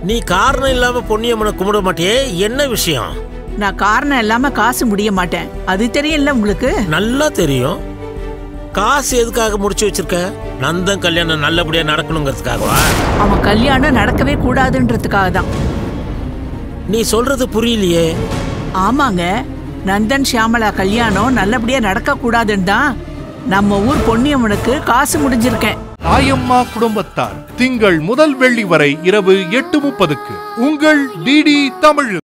நீ காரணம் இல்லாம பொன்னியம்மனை கும்பிட மாட்டியே, என்ன விஷயம்? நான் காரணம் இல்லாம காசு முடிய மாட்டேன், அது தெரியல உங்களுக்கு? நல்லா தெரியும். காசு எதுக்காக முடிச்சு வச்சிருக்க? நந்தன் கல்யாணம் நல்லபடியா நடக்கணுங்கிறதுக்காகவா? அவன் கல்யாணம் நடக்கவே கூடாதுன்றதுக்காக தான். நீ சொல்றது புரியலையே. ஆமாங்க, நந்தன் ஷியாமலா கல்யாணம் நல்லபடியா நடக்க கூடாதுன்னு தான் நம்ம ஊர் பொன்னியம்மனுக்கு காசு முடிஞ்சிருக்கேன். தாயம்மா குடும்பத்தார் திங்கள் முதல் வெள்ளி வரை இரவு 8:30 உங்கள் டிடி தமிழ்.